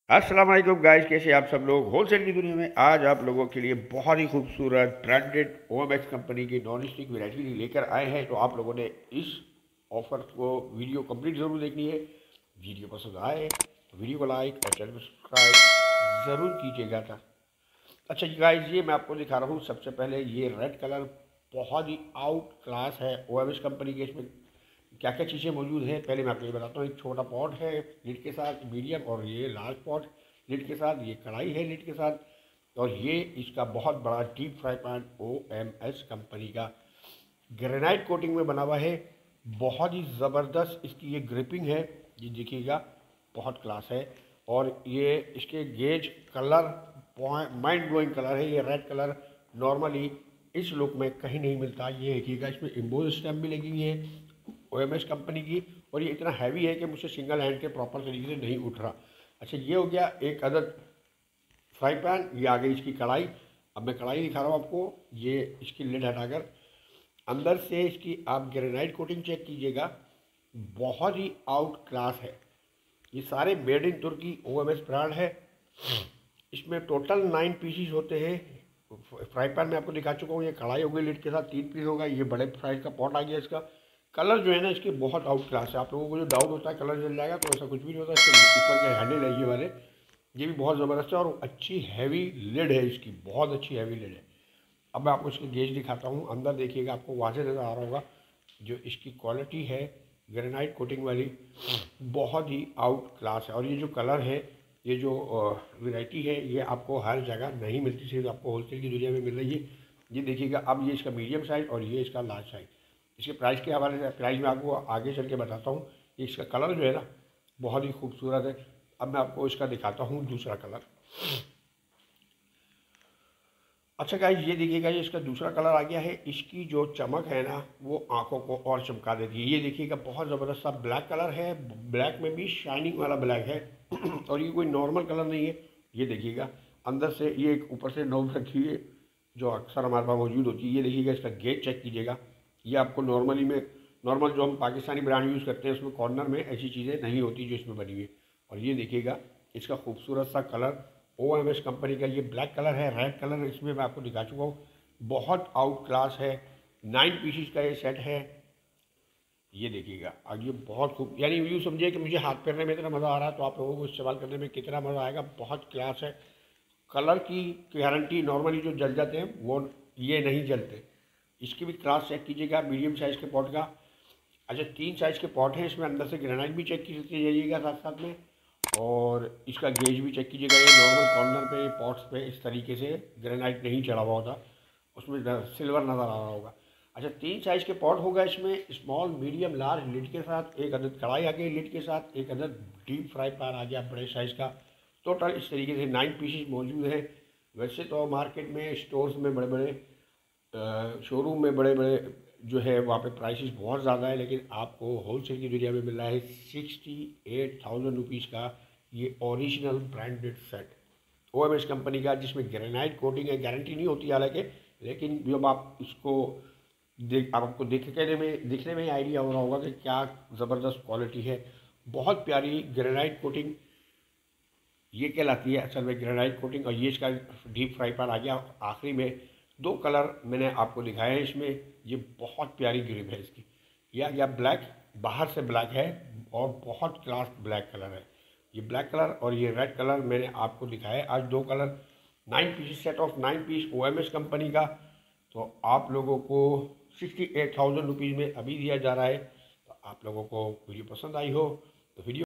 अस्सलाम वालेकुम गाइस, कैसे आप सब लोग। होलसेल की दुनिया में आज आप लोगों के लिए बहुत ही खूबसूरत ब्रांडेड ओएमएक्स कंपनी की नॉन स्टिक वैरायटी लेकर आए हैं। तो आप लोगों ने इस ऑफर को वीडियो कंप्लीट ज़रूर देखनी है। वीडियो पसंद आए तो वीडियो को लाइक और चैनल को सब्सक्राइब ज़रूर कीजिएगा था। अच्छा जी गाइस, ये मैं आपको दिखा रहा हूँ। सबसे पहले ये रेड कलर बहुत ही आउट क्लास है ओएमएक्स कंपनी के। इसमें क्या क्या चीज़ें मौजूद हैं पहले मैं आपको ये बताता हूँ। एक छोटा पॉट है लिड के साथ, मीडियम, और ये लार्ज पॉट लिड के साथ, ये कढ़ाई है लिड के साथ, और ये इसका बहुत बड़ा deep fry pan OMS company का ग्रेनाइट कोटिंग में बना हुआ है। बहुत ही ज़बरदस्त इसकी ये ग्रिपिंग है, ये देखिएगा बहुत क्लास है। और ये इसके गेज कलर माइंड ब्लोइंग कलर है। ये रेड कलर नॉर्मली इस लुक में कहीं नहीं मिलता। ये देखिएगा इसमें इम्बोज स्टैम्प भी लगी हुई है ओएमएस कंपनी की, और ये इतना हैवी है कि मुझसे सिंगल हैंड के प्रॉपर तरीके से नहीं उठ रहा। अच्छा, ये हो गया एक अदद फ्राई पैन। ये आ गई इसकी कढ़ाई। अब मैं कढ़ाई दिखा रहा हूँ आपको। ये इसकी लिड हटाकर अंदर से इसकी आप ग्रेनाइट कोटिंग चेक कीजिएगा, बहुत ही आउट क्लास है। ये सारे मेड इन तुर्की ओएमएस ब्रांड है। इसमें टोटल 9 पीसीस होते हैं। फ्राई पैन में आपको दिखा चुका हूँ। ये कढ़ाई हो गई लिड के साथ, 3 पीस होगा। ये बड़े साइज का पॉट आ गया। इसका कलर जो है ना, इसके बहुत आउट क्लास है। आप लोगों को जो डाउट होता है कलर जल जाएगा, तो ऐसा कुछ भी नहीं होता। इसके ऊपर के हैंडल है ये वाले, ये भी बहुत ज़बरदस्त है, और अच्छी हैवी लिड है इसकी, बहुत अच्छी हैवी लिड है। अब मैं आपको इसकी गेज दिखाता हूँ। अंदर देखिएगा, आपको वाज़ेह नज़र आ रहा होगा जो इसकी क्वालिटी है ग्रेनाइट कोटिंग वाली, बहुत ही आउट क्लास है। और ये जो कलर है, ये जो वैरायटी है, ये आपको हर जगह नहीं मिलती, सिर्फ आपको होलसेल की दुनिया में मिल रही है। ये देखिएगा। अब ये इसका मीडियम साइज़ और ये इसका लार्ज साइज़। इसके प्राइस के हवाले से प्राइस मैं आपको आगे चल के बताता हूँ। इसका कलर जो है ना, बहुत ही खूबसूरत है। अब मैं आपको इसका दिखाता हूँ दूसरा कलर। अच्छा गाइस, ये देखिएगा, ये इसका दूसरा कलर आ गया है। इसकी जो चमक है ना, वो आंखों को और चमका देती है। ये देखिएगा, बहुत ज़बरदस्त सा ब्लैक कलर है। ब्लैक में भी शाइनिंग वाला ब्लैक है और ये कोई नॉर्मल कलर नहीं है। ये देखिएगा, अंदर से ये एक ऊपर से नोब रखी है जो अक्सर हमारे पास मौजूद होती है। ये देखिएगा, इसका गेज चेक कीजिएगा। ये आपको नॉर्मल जो हम पाकिस्तानी ब्रांड यूज़ करते हैं, उसमें कॉर्नर में ऐसी चीज़ें नहीं होती जो इसमें बनी हुई है। और ये देखिएगा, इसका खूबसूरत सा कलर ओएमएस कंपनी का ये ब्लैक कलर है। रेड कलर इसमें मैं आपको दिखा चुका हूँ, बहुत आउट क्लास है। 9 पीसीस का ये सेट है। ये देखिएगा, और ये बहुत खूब, यानी यूँ समझिए कि मुझे हाथ फेरने में इतना मज़ा आ रहा है, तो आप लोगों को इस्तेमाल करने में कितना मज़ा आएगा। बहुत क्लास है। कलर की गारंटी, नॉर्मली जो जल जाते हैं वो ये नहीं जलते। इसकी भी क्लास चेक कीजिएगा, मीडियम साइज़ के पॉट का। अच्छा, 3 साइज़ के पॉट हैं इसमें। अंदर से ग्रेनाइट भी चेक कीजिए जाइएगा साथ साथ में, और इसका गेज भी चेक कीजिएगा। ये नॉर्मल कॉर्नर पे पॉट्स पे इस तरीके से ग्रेनाइट नहीं चढ़ा हुआ होता, उसमें सिल्वर नज़र आ रहा होगा। अच्छा, 3 साइज़ के पॉट होगा इसमें, स्मॉल, मीडियम, लार्ज लिड के साथ। एक अदद कढ़ाई आ गई लिड के साथ, एक अदद डीप फ्राई पैन आ गया बड़े साइज़ का। टोटल इस तरीके से 9 पीसेस मौजूद हैं। वैसे तो मार्केट में, स्टोर्स में, बड़े बड़े शोरूम में, बड़े बड़े जो है वहाँ पे प्राइसेस बहुत ज़्यादा है, लेकिन आपको होलसेल की दुनिया में मिल रहा है 68,000 रुपीज़ का ये original branded set OMS company का, जिसमें ग्रेनाइट कोटिंग है। गारंटी नहीं होती हालांकि, लेकिन जब आप इसको आपको दिखने में ही आइडिया हो रहा होगा कि क्या ज़बरदस्त क्वालिटी है। बहुत प्यारी ग्रेनाइट कोटिंग ये कहलाती है असल में, ग्रेनाइट कोटिंग। और ये इसका डीप फ्राई पैन आ गया। आखिरी में 2 कलर मैंने आपको दिखाए हैं इसमें। ये बहुत प्यारी ग्रिप है इसकी। ये आ गया ब्लैक, बाहर से ब्लैक है और बहुत क्लास ब्लैक कलर है। ये ब्लैक कलर और ये रेड कलर मैंने आपको दिखाया है आज। 2 colour, 9 piece, set of 9 piece OMS company का। तो आप लोगों को 68,000 रुपीज़ में अभी दिया जा रहा है। तो आप लोगों को वीडियो पसंद आई हो तो वीडियो